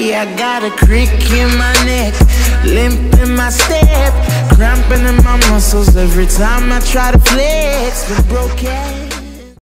Yeah, I got a crick in my neck, limp in my step, cramping in my muscles every time I try to flex. Been broken.